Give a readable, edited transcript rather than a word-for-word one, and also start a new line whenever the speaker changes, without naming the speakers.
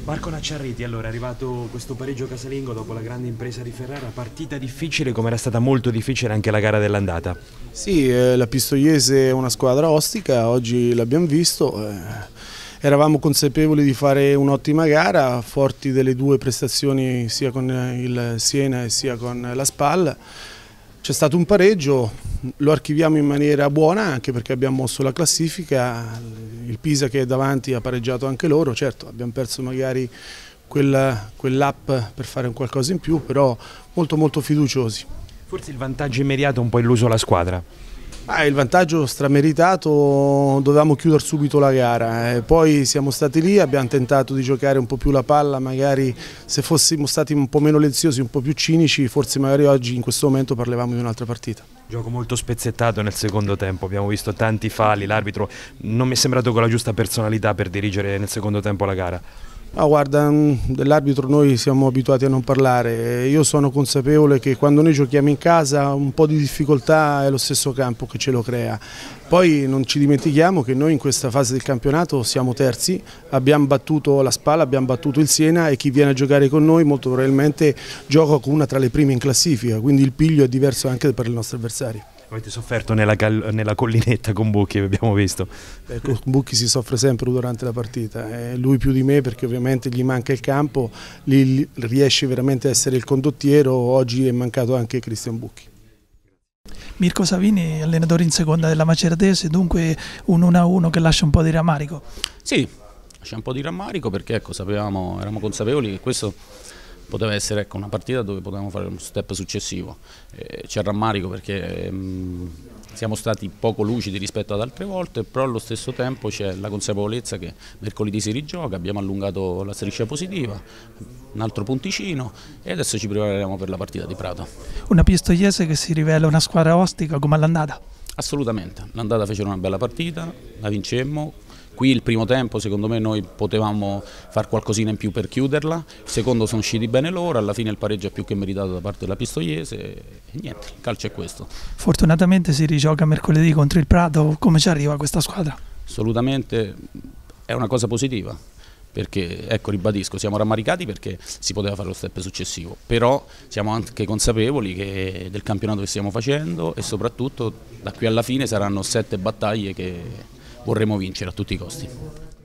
Marco Nacciarriti, allora è arrivato questo pareggio casalingo dopo la grande impresa di Ferrara, partita difficile come era stata molto difficile anche la gara dell'andata.
Sì, la Pistoiese è una squadra ostica, oggi l'abbiamo visto, eravamo consapevoli di fare un'ottima gara, forti delle due prestazioni sia con il Siena e sia con la SPAL. C'è stato un pareggio, lo archiviamo in maniera buona anche perché abbiamo mosso la classifica, il Pisa che è davanti ha pareggiato anche loro, certo abbiamo perso magari quell'up per fare un qualcosa in più, però molto fiduciosi.
Forse il vantaggio immediato ha un po' illuso la squadra.
Il vantaggio strameritato, dovevamo chiudere subito la gara, poi siamo stati lì, abbiamo tentato di giocare un po' più la palla, magari se fossimo stati un po' meno leziosi, un po' più cinici, forse magari oggi in questo momento parlavamo di un'altra partita.
Gioco molto spezzettato nel secondo tempo, abbiamo visto tanti falli, l'arbitro non mi è sembrato con la giusta personalità per dirigere nel secondo tempo la gara.
Guarda, dell'arbitro noi siamo abituati a non parlare, io sono consapevole che quando noi giochiamo in casa un po' di difficoltà è lo stesso campo che ce lo crea. Poi non ci dimentichiamo che noi in questa fase del campionato siamo terzi, abbiamo battuto la SPAL, abbiamo battuto il Siena e chi viene a giocare con noi molto probabilmente gioca con una tra le prime in classifica, quindi il piglio è diverso anche per i nostri avversari.
Avete sofferto nella collinetta con Bucchi, abbiamo visto.
Con Bucchi si soffre sempre durante la partita, lui più di me perché ovviamente gli manca il campo, lì riesce veramente a essere il condottiero, oggi è mancato anche Cristian Bucchi.
Mirko Savini, allenatore in seconda della Macerdese, dunque un 1-1 che lascia un po' di rammarico.
Sì, lascia un po' di rammarico perché ecco, eravamo consapevoli che questo poteva essere una partita dove potevamo fare uno step successivo. C'è rammarico perché siamo stati poco lucidi rispetto ad altre volte, però allo stesso tempo c'è la consapevolezza che mercoledì si rigioca, abbiamo allungato la striscia positiva, un altro punticino e adesso ci prepareremo per la partita di Prato.
Una Pistoiese che si rivela una squadra ostica come all'andata?
Assolutamente, l'andata fecero una bella partita, la vincemmo. Qui il primo tempo secondo me noi potevamo far qualcosina in più per chiuderla, il secondo sono usciti bene loro, alla fine il pareggio è più che meritato da parte della Pistoiese e niente, il calcio è questo.
Fortunatamente si rigioca mercoledì contro il Prato, come ci arriva questa squadra?
Assolutamente è una cosa positiva, perché ecco ribadisco, siamo rammaricati perché si poteva fare lo step successivo, però siamo anche consapevoli del campionato che stiamo facendo e soprattutto da qui alla fine saranno 7 battaglie che vorremmo vincere a tutti i costi.